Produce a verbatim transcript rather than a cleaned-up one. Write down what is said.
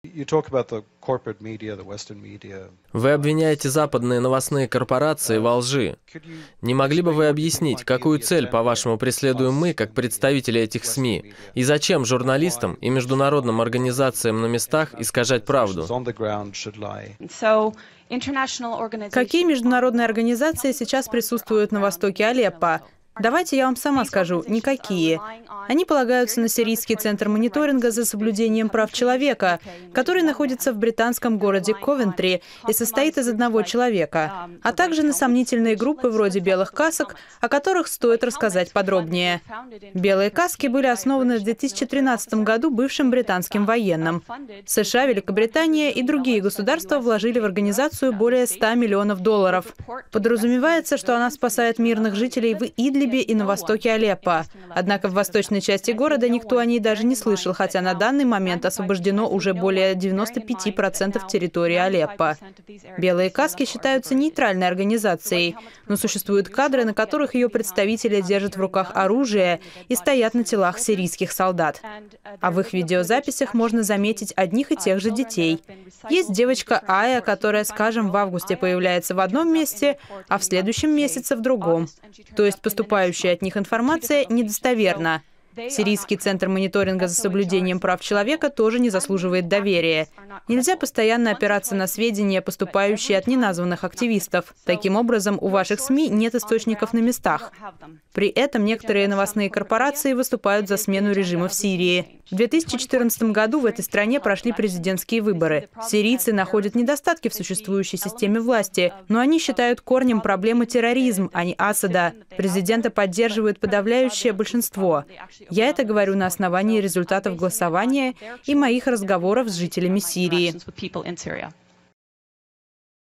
Вы обвиняете западные новостные корпорации во лжи. Не могли бы вы объяснить, какую цель, по-вашему, преследуем мы, как представители этих СМИ, и зачем журналистам и международным организациям на местах искажать правду? Какие международные организации сейчас присутствуют на востоке Алеппо? Давайте я вам сама скажу, никакие. Они полагаются на Сирийский центр мониторинга за соблюдением прав человека, который находится в британском городе Ковентри и состоит из одного человека, а также на сомнительные группы вроде «Белых касок», о которых стоит рассказать подробнее. «Белые каски» были основаны в две тысячи тринадцатом году бывшим британским военным. США, Великобритания и другие государства вложили в организацию более ста миллионов долларов. Подразумевается, что она спасает мирных жителей в Идлибе и на востоке Алеппо. Однако в восточной части города никто о ней даже не слышал, хотя на данный момент освобождено уже более девяноста пяти процентов территории Алеппо. «Белые каски» считаются нейтральной организацией, но существуют кадры, на которых ее представители держат в руках оружие и стоят на телах сирийских солдат. А в их видеозаписях можно заметить одних и тех же детей. Есть девочка Ая, которая, скажем, в августе появляется в одном месте, а в следующем месяце в другом. То есть поступающая от них информация недостоверна. Сирийский центр мониторинга за соблюдением прав человека тоже не заслуживает доверия. Нельзя постоянно опираться на сведения, поступающие от неназванных активистов. Таким образом, у ваших СМИ нет источников на местах. При этом некоторые новостные корпорации выступают за смену режима в Сирии. В две тысячи четырнадцатом году в этой стране прошли президентские выборы. Сирийцы находят недостатки в существующей системе власти, но они считают корнем проблемы терроризм, а не Асада. Президента поддерживает подавляющее большинство. Я это говорю на основании результатов голосования и моих разговоров с жителями Сирии.